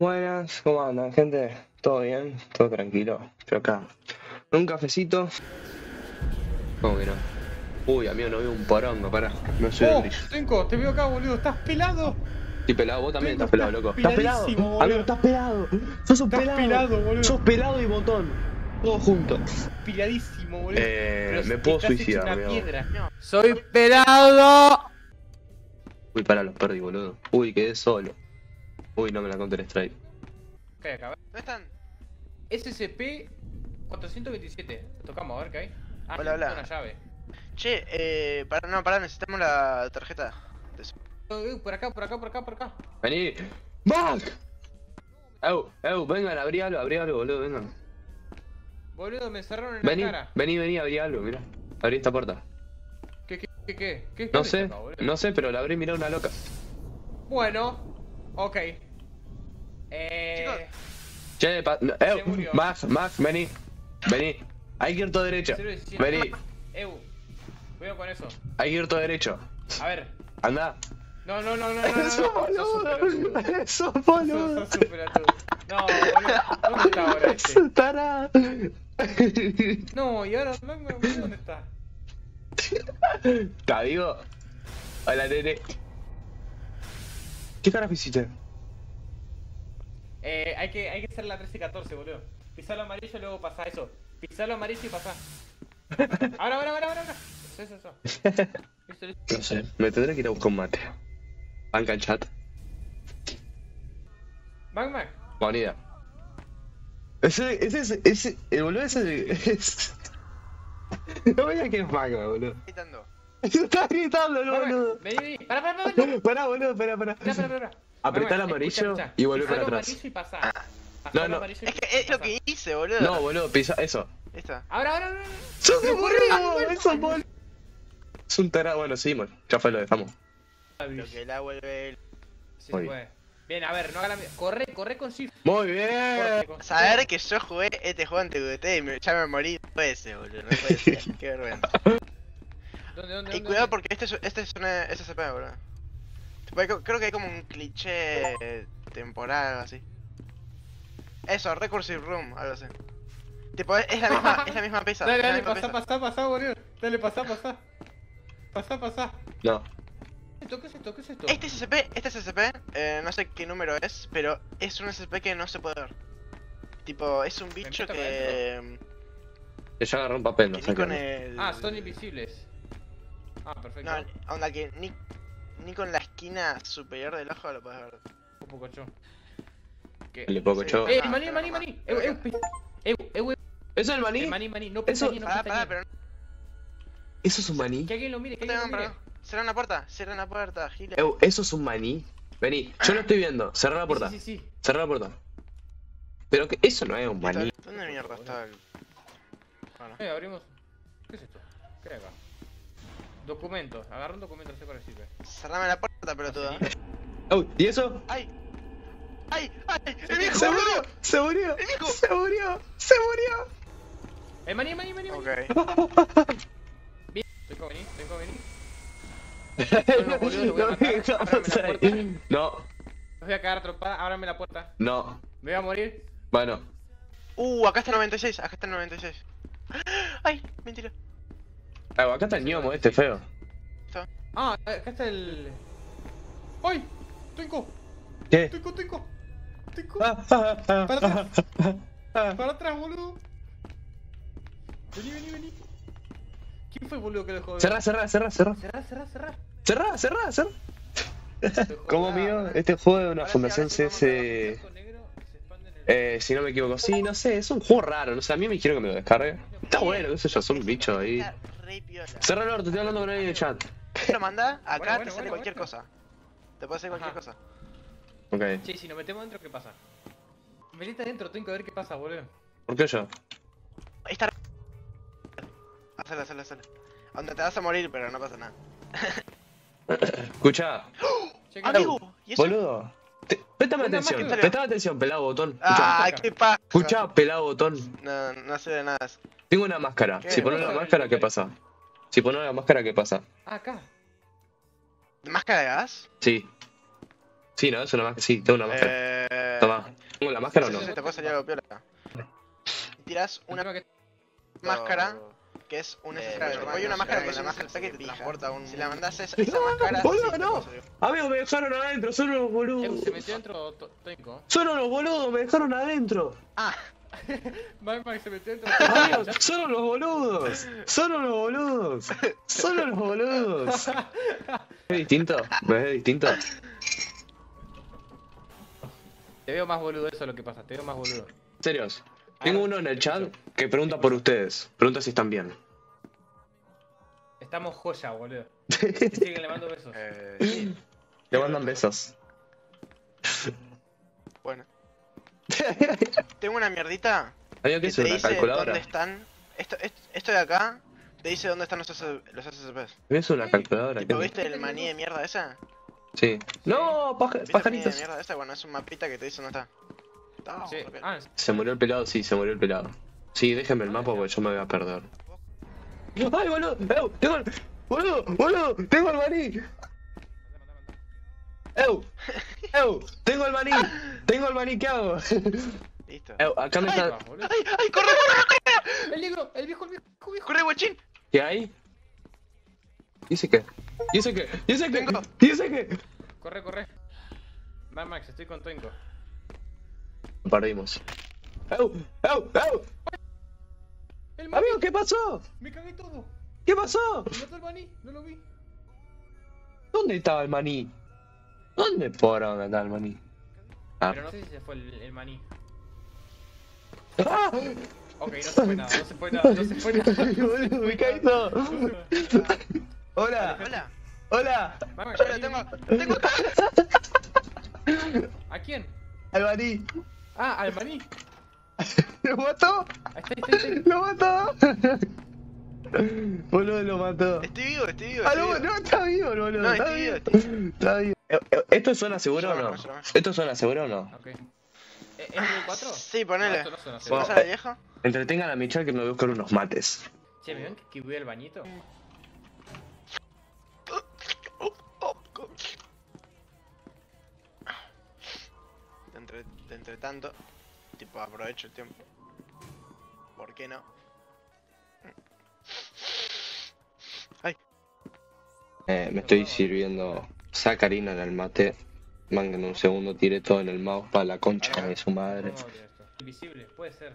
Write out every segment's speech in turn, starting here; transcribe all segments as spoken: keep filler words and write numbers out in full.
Buenas, ¿cómo andan, gente? ¿Todo bien? ¿Todo tranquilo? Yo acá. Un cafecito. ¿Cómo que no? Uy, amigo, no veo un porongo, pará. No soy el ¡Oh! brillo. Tenko, te veo acá, boludo. ¿Estás pelado? Estoy pelado, vos también Tenko, estás pelado, estás loco. ¿Estás pelado? peladísimo, boludo. Amigo, estás pelado. Sos un Estás pelado. pelado, boludo. Sos pelado y botón. Todos juntos. Piladísimo, boludo. Eh, Pero me puedo estás suicidar, hecho una amigo. piedra. No. ¡Soy pelado! Uy, pará, los perdí, boludo. Uy, quedé solo. Uy, no me la Counter Strike. ¿Qué acá? ¿Dónde están? S S P cuatrocientos veintisiete. Lo tocamos, a ver qué hay. Ah, Hola, hola. una llave. Che, eh, para, no, pará, necesitamos la tarjeta de eso. Eh, por acá, por acá, por acá, por acá. Vení. ¡Mac! Eu, eu, vengan, abrí algo, abrí algo, boludo, vengan. Boludo, me cerraron en Vení, la cara. vení, vení, abrí algo, mirá. Abrí esta puerta. ¿Qué, qué, qué, qué? ¿Qué, qué No es sé, acá, boludo? no sé, pero la abrí, mirá, una loca. Bueno, ok. Eh... Che, pa... no, Se eu, murió. Mac, Mac, vení. Vení. Hay que ir todo derecho. cero diecisiete. Vení. Eu, cuidado con eso. Hay que ir todo derecho. A ver. Anda. No, no, no, no, no, no, no. Sos Sos un pelotudo. boludo. Sos Sos, boludo. sos un pelotudo. No, boludo. ¿Dónde está ahora este? Sos tarado. No, y ahora, ¿dónde está? ¿Está vivo? Hola, nene. ¿Qué carajo hiciste? Eh, hay que, hay que hacer la trece y catorce, boludo. Pisar lo amarillo y luego pasar eso. Pisar lo amarillo y pasar. Ahora, ahora, ahora, ahora. Eso, eso, eso. Listo, listo. No sé, me tendré que ir a buscar un mate. Banca el chat. Bang, bang. Buena idea. Ese, ese, ese, ese, el boludo ese es... No me digas que es Magma, boludo. Gritando. Está gritando, Bang, boludo. bang. Vení, vení. Pará, pará, pará. Pará, Pará, boludo, espera, espera. pará, pará. pará. Apretá Bang, el bang, amarillo escucha, escucha. y volvé Pisá para lo atrás. amarillo y pasá. Pasá No, lo no. amarillo y Es que es lo pasá. que hice, boludo. No, boludo, pisa eso. Listo. Ahora, ahora, ahora. ¡Sos un boludo! Ah, ¡Eso, boludo! Es un tarado. Bueno, seguimos. Ya fue, lo dejamos. Lo que la vuelve el... Sí, Muy se puede. Bien, a ver, no haga la... Corre, corre con shift. Muy bien. Corre con- Saber que yo jugué este juego en T V T y me, ya me morí dos veces, boludo. No puede ser. Qué vergüenza. ¿Dónde, dónde, Y dónde? cuidado porque este es, este es una S S P, boludo. Tipo, hay co- Creo que hay como un cliché eh, temporal, algo así. Eso, Recursive Room, algo así. Tipo, es, es la misma, es la misma pieza. Dale, es la dale, misma pasá, pieza. pasá, pasá, boludo. Dale, pasá, pasá. Pasá, pasá. No. ¿Qué es esto? ¿Qué es esto? ¿Qué es esto? Este S S P, este S S P, eh, no sé qué número es, pero es un S S P que no se puede ver. Tipo, es un bicho meto que... Que ya agarró un papel, no que sé ni con qué. el... Ah, son invisibles. Ah, perfecto. No, onda que ni, ni con la esquina superior del ojo lo puedes ver. Un poco yo. ¿Qué? El poco Sí. yo. ¡Eh, Ah, maní, pero maní, no maní! más. ¡Eu, eu, pi- eu, eu, eu! ¿Eso es el maní? Eh, maní, maní, no Eso- pestañe, no Pará, pará, pestañe. pero ¿Eso es un maní? Que alguien lo mire, que no te alguien lo hagan, mire. bro. Cierra una puerta, cierra una puerta, Gile. Eu, ¿eso es un maní? Vení, yo lo estoy viendo. Cerrá la puerta. Sí, sí, sí. Cerrá la puerta. Pero que eso no es un Listo. maní. ¿Dónde mierda está el...? Bueno. Eh, abrimos. ¿Qué es esto? ¿Qué hay acá? Documentos. Agarra un documento, no sé cuál sirve. Cerrame la puerta, pelotudo. Oh, ¿y eso? ¡Ay! ¡Ay! ¡Ay! ¡El viejo, ¡Se boludo! murió! ¡Se murió! ¡El viejo! ¡Se murió! ¡Se murió! ¡Eh, maní, maní, maní! maní. Ok. Bien. Tengo que venir, tengo que venir. No, boludo, lo voy a No, matar. no, Ábrame la puerta. no, Los voy a cagar a tropada, ábrame la puerta. no. Me voy a morir. Bueno, Uh, acá está el noventa y seis, acá está el noventa y seis. ¡Ay! Mentira. ah, acá está el ñomo este feo. Ah, acá está el... ¡Ay! ¡Tengo! ¿Qué? ¡Tengo, tengo! ¡Tengo! Ah, ah, ah, Para atrás. ah, ah. ¡Para atrás, boludo! Vení, vení, vení. ¿Quién fue, boludo, que lo dejó de ver? Cerrá, cerrá, cerrá, cerrá. Cerrá, cerrá, cerrá. Cerrá, cerrá, cerrá. Dejó Como de- mío, Ah, este juego de una Ahora sí, fundación ahora sí, C S... blanco, negro, se expande en el- Eh, si no me equivoco, sí, no sé, es un juego raro, no sé, a mí me dijeron que me lo descargue. Está bueno, qué sé yo, son bichos ahí. Está re piola. Cerrá el orto, estoy hablando con alguien en el chat. Te lo manda, acá Bueno, te bueno, sale bueno, cualquier bueno. cosa. Te puede hacer cualquier Ajá. cosa. Ok, Che, si nos metemos dentro, ¿qué pasa? Venite adentro, tengo que ver qué pasa, boludo. ¿por qué yo? Ahí está. Hacelo, hacelo, hacelo. Donde te vas a morir, pero no pasa nada. Escucha, Che, ¿qué- Amigo, ¿y eso? boludo. Te- Prestame Una atención, máscara. prestame atención, pelado botón. Escucha, Ah, acá. qué paja. escucha, pelado botón. No, no sé de nada. de eso. Tengo una máscara. ¿Qué? Si pones la Vamos a máscara, ver, ¿qué dale. pasa? Si pones la máscara, ¿qué pasa? Ah, acá. ¿Máscara de gas? Sí. Sí, ¿no? Es una máscara. Sí, tengo una máscara. Eh... Toma. ¿Tengo la máscara o Sí, no? sí, sí, te puede salir algo piola. Y tirás una Creo que- máscara que es un S S P. normal, Hay una no, máscara no, que es un no, S S P que te pija. transporta a un... Si la mandás esa, No, esa máscara, boludo, sí te no. puede salir. Amigos, me dejaron adentro, son unos Eh, boludos. se metió dentro to- Toinco. Son unos boludos, me dejaron adentro. Ah, Mike Mike se metió dentro Amigos, son unos boludos. Son unos boludos. Son unos boludos. ¿Es distinto? ¿Me ves distinto? Te veo más boludo, eso es lo que pasa, te veo más boludo. Serios. Tengo uno en el chat que pregunta por ustedes. Pregunta si están bien. Estamos joya, boludo. Te siguen, le mando besos. Eh, sí. Le mandan besos. bueno. Tengo una mierdita Amigo, ¿qué que es te una dice calculadora? dónde están... Esto, esto, esto de acá te dice dónde están los, S- los S S Ps. ¿Es una calculadora? Tipo, ¿Qué? ¿viste el maní de mierda esa? Sí. No, paja- ¿Viste el maní de pajaritos. mierda esa? Bueno, es un mapita que te dice dónde está. Está, Sí. ok. Ah, Se murió el pelado, sí, se murió el pelado. Sí, déjenme el mapa porque yo me voy a perder. ¡Ay, boludo! ¡Ew! ¡Tengo el... ¡Boludo! ¡Boludo! ¡Tengo el maní! ¡Ew! ¡Ew! ¡Tengo el maní! ¡Tengo el maní! ¿Qué hago? Listo. ¡Ew! Acá me ahí va, está... boludo. ¡Ay, ay, corre, corre! El negro, el viejo, el viejo, el viejo. ¡Corre, guachín! ¿Qué hay? ¿Y ese qué? ¿Y ese qué? ¿Y ese qué? Tengo. ¿Y ese qué? Corre, corre. Mike Max, estoy con Toinco. Perdimos. ¡Ew! ¡Ew! ¡Ew! El maní, Amigo, ¿qué pasó? me cagué todo. ¿Qué pasó? Me mató el maní, no lo vi. ¿Dónde estaba el maní? ¿Dónde poronga estaba el maní? Ah. Pero no sé si se fue el, el maní. ¡Ah! Ok, no se fue nada, no se fue nada, no se fue nada. Boludo, me caí todo. Hola, Hola. hola, Mike Max, Yo lo tengo... ¡Lo tengo acá! ¿a quién? al maní. Ah, al maní. ¿Lo mató? Ahí está, ahí está, ahí está. ¡Lo mató! Boludo, lo mató. Estoy vivo, estoy vivo, Ah, estoy no, vivo. no, está vivo, boludo. No, está estoy vivo, vivo. estoy vivo. Está vivo. Eh, eh, ¿Esto suena seguro o no? Yo no, yo no. ¿Esto suena seguro o no? Ok. ¿Es el cuatro? Sí, No, ponele. esto no suena ¿Se seguro. pasa la vieja? Entretengan a Michelle que me voy a buscar unos mates. Che, ¿me ven que, que voy al bañito? De entre, de entre tanto, tipo, aprovecho el tiempo. ¿Por qué no? Ay, Eh, me estoy sirviendo sacarina en el mate. Mangan un segundo, tiré todo en el mouse para la concha de su madre. ¿Cómo abrir esto? Invisible, puede ser.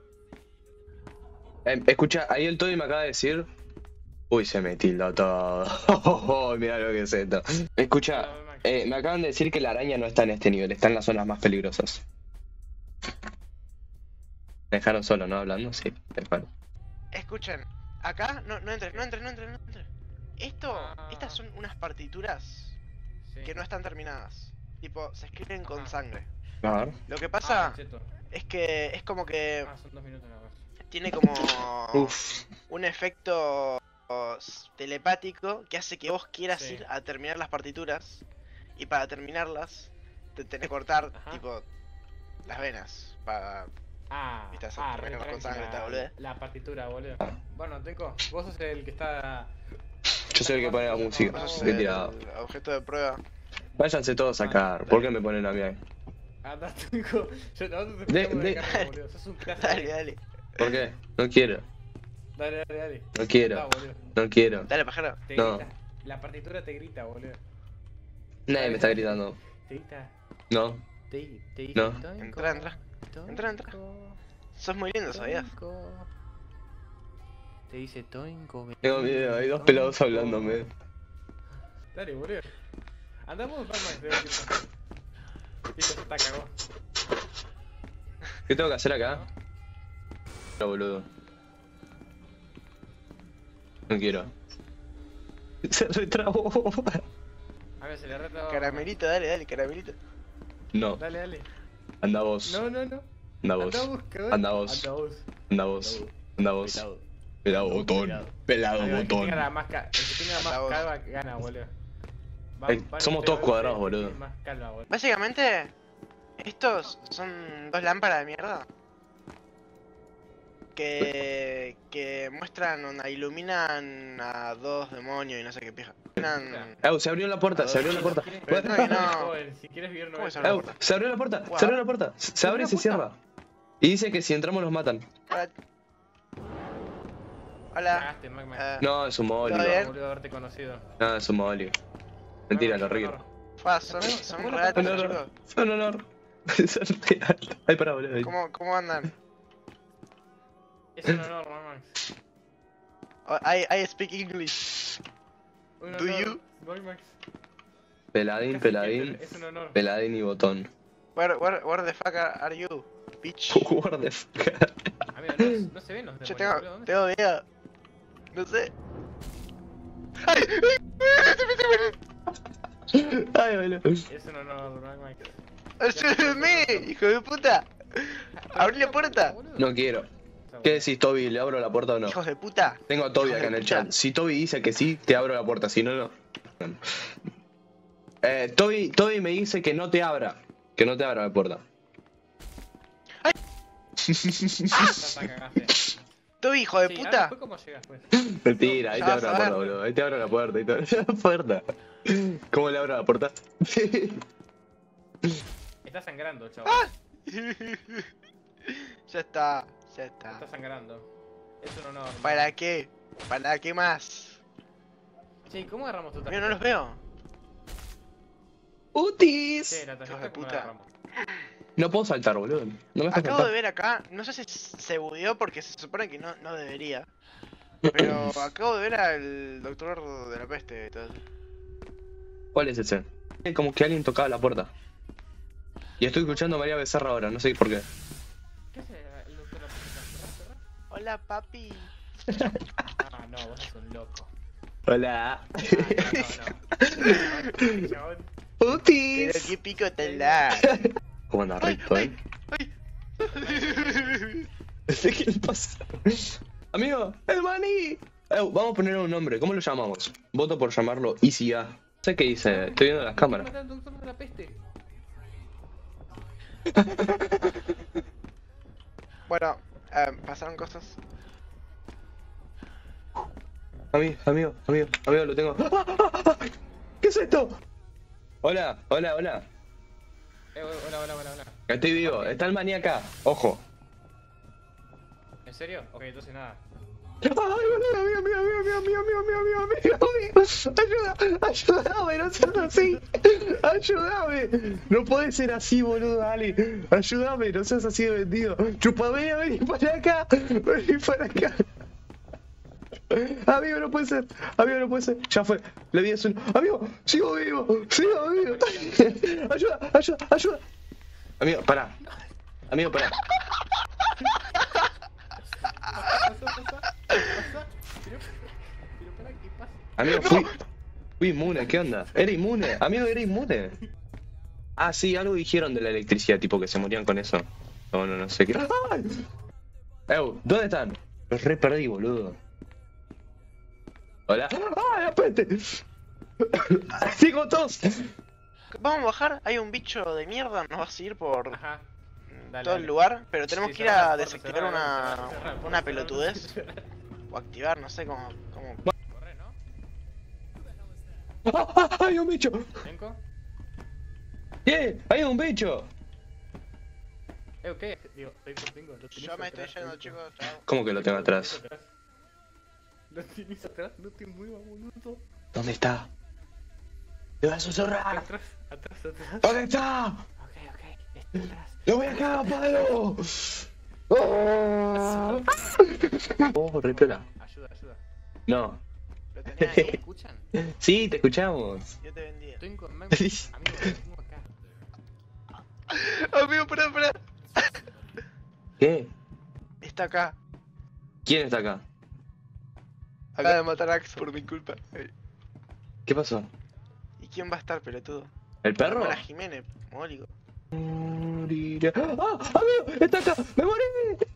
Eh, escucha, ahí el Toby me acaba de decir. Uy, se me tildó todo. Oh, mira lo que es esto. Escucha, eh, me acaban de decir que la araña no está en este nivel, está en las zonas más peligrosas. Me dejaron solo, ¿no? Hablando, sí, me dejaron. escuchen, acá no, no entres, no entres, no entres, no entres. Esto, Ah. estas son unas partituras Sí. que no están terminadas. Tipo, se escriben con Ajá. sangre. A ver. Lo que Ah, pasa cheto. es que es como que Ah, son dos minutos nada más. tiene como Uf. un efecto s- telepático que hace que vos quieras Sí. ir a terminar las partituras y para terminarlas te tenés que cortar Ajá. tipo las venas para Ah, Viste, hace ah, primero re con tranqui sangre, la, te boludo. la partitura, boludo. Bueno, Teco, vos sos el que está... Yo soy el que pone la música. vos sos Qué el tirado. objeto de prueba. Váyanse todos a sacar. ¿Por qué me ponen a mí ahí? Anda, Teco. Yo nosotros te De- ponemos de- de carga, boludo. Sos un pedazo Dale, de... dale. ¿Por qué? No quiero. Dale, dale, dale. No quiero. Da, boludo. No quiero. Dale, pajero. Te No. grita. La partitura te grita, boludo. Nadie me está gritando. Te grita. No. Te, te dice No. Toinco, Entra, entra. Entra, entra. Toinco, Sos muy lindo, ¿sabías? Toinco. Te dice Toinco. ven. Tengo miedo, hay dos pelados hablándome. Dale, boludo. Andamos, Batman, te voy a decir. Listo, se está cagó. ¿Qué tengo que hacer acá? No, boludo. No quiero. Se retrabó. A ver, se le reta. Caramelito, dale, dale, caramelito. No, Dale, dale. anda vos. No, no, no. Anda vos. Anda vos, cagón. Anda vos. Anda vos. Anda vos. Anda vos. Pelado. Pelado botón. Pelado. Pelado Ahí va, el que botón. tenga la más ca- el que tenga Anda más vos. calva gana, boludo. Va- Ay, van somos ustedes todos dos, cuadrados, el que boludo. tiene Más calva, boludo. Básicamente, estos son dos lámparas de mierda que que muestran, una, iluminan a dos demonios y no sé qué pija. Iluminan... Ew, se abrió la puerta, se abrió la puerta. Pero no, que no. Joder, si quieres vivir no ¿Cómo ves. se abre la Ew, puerta? se abrió la puerta, What? se abrió la puerta. Se se abre y se cierra. Y dice que si entramos nos matan. Hola. Hola. Cagaste, Mac, Mac. Eh, No, es un molio. ¿Todo bien? Boludo haberte conocido. No, es un molio. Mentira, Mac, lo Mac, río. honor. fa, son, son Hola, ratos, Un honor. chicos. Un honor. Son real. Ay, pará, boludo. ¿Cómo, ¿Cómo andan? Es un honor, Max. Oh, I, I speak English. Un Do honor, you? Mac, Max. Peladín, Casi peladín. que Es un honor. Peladín y botón. Where, where, where the fuck are are you, bitch? What the fuck. Amigo, no, no se ven los demonios, Yo tengo, boludo. ¿Dónde tengo miedo. No sé. ¡Ay! ¡Ay! Ay, boludo. Es un honor, Mac, Max. ¡Ayúdame, hijo de puta! ¡Abrí la puerta! Boludo. No quiero. ¿Qué decís, Toby? ¿Le abro la puerta o no? ¡Hijos de puta! Tengo a Toby acá en el chat. Si Toby dice que sí, te abro la puerta. Si no, no. Eh, Toby, Toby me dice que no te abra. Que no te abra la puerta. Ya cagaste. ¡Toby, hijo de Sí, puta! ahora después cómo llegas, pues. Mentira, ahí Ya te vas abro a la ver. puerta, boludo. Ahí te abro la puerta. Ahí te abro la puerta. ¿Cómo le abro la puerta? Está sangrando, chaval. Ya está, ya Está está. sangrando. Es un honor. ¿Para qué? ¿Para qué más? Che, ¿cómo agarramos tu Mira, tarjeta? no los veo. ¡Utis! Che, la Hijos de tarjeta ¿cómo la puta. agarramos? No puedo saltar, boludo. No me dejas Acabo de saltar. ver acá, no sé si se bugueó porque se supone que no, no debería. Pero acabo de ver al doctor de la peste y todo eso. ¿Cuál es ese? Es como que alguien tocaba la puerta. Y estoy escuchando a María Becerra ahora, no sé por qué. ¿Qué hace el doctor de la peste? ¿Cerrá, cerrá? Hola, papi. Ah, no, vos sos un loco. Hola. Ah, no, no, no. Chabón. Pero ¡Utis! qué pico tan largo. ¿Cómo anda Ay, Rito, eh? ay. ¿Qué le pasa? Amigo, el maní. Eh, vamos a ponerle un nombre, ¿cómo lo llamamos? Voto por llamarlo Easy A. No sé qué dice, estoy viendo las cámaras. Matar al doctor de la peste. Bueno, eh, pasaron cosas. Amigo, amigo, amigo, amigo, lo tengo. ¡Ah, ah, ah! ¿Qué es esto? Hola, hola, hola. Eh, hola, hola, hola, hola. Estoy vivo, está el maní acá, ojo. ¿En serio? Ok, entonces nada. ¡Ay, boludo! ¡Amigo, amigo, amigo, amigo, amigo, amigo, amigo, amigo, amigo! ¡Ayuda! ¡Ayúdame! ¡No seas así! ¡Ayúdame! No puede ser así, boludo, dale. ¡Ayúdame! ¡No seas así de vendido! ¡Chupame! ¡Vení para acá! ¡Vení para acá! Amigo, no puede ser. Amigo, no puede ser. Ya fue. Le di eso. Amigo, sigo vivo. Sigo vivo. Ayuda, ayuda, ayuda. Amigo, pará. Amigo, pará. Pasa, pasa, pasa. Pero, pero para, ¿qué pasa? Amigo, fui, fui inmune. ¿Qué onda? Era inmune. Amigo, era inmune. Ah, sí, algo dijeron de la electricidad, tipo que se morían con eso. No, no, no sé qué. ¡Ay! Ew, ¿dónde están? Los re perdí, boludo. Hola. ¡Ay, la peste! ¡Tengo tos! Vamos a bajar, hay un bicho de mierda, nos va a seguir por Ajá. Dale, todo dale. el lugar, pero tenemos Sí, que ir cerrá la a puerta, desactivar cerrá, una, cerrá, cerrá, una cerrá, pelotudez. cerrá. O activar, no sé cómo... cómo... Corre, ¿no? ¡Ah, ah, ¡hay un bicho! ¿Cinco? ¿Qué? ¡Hay un bicho! Eh, ¿qué? Digo, estoy por cinco. Lo tenés Yo me estoy atrás, yendo, boludo. chicos, chao. ¿Cómo que lo tengo atrás? Lo tienes atrás, no te muevas, boludo. ¿Dónde está? ¡Te vas a susurrar! Atrás, atrás, atrás. ¿Dónde está? Ok, ok, está atrás. ¡Lo voy acá, palo! ¡Oh! ¡Oh, re piola! Ayuda, ayuda. No. Lo tenía ¿Me ahí, escuchan? Sí, te escuchamos. yo te vendía. Estoy con Amigo, lo tengo acá. Amigo, pará, pará. ¿Qué? Está acá. ¿Quién está acá? Acaba de matar a Axe por mi culpa. Ay. ¿Qué pasó? ¿Y quién va a estar, pelotudo? ¿El perro? Hola, Jiménez, mogólico. Moriré. ¡Ah! ¡Amigo! ¡Está acá! ¡Me morí!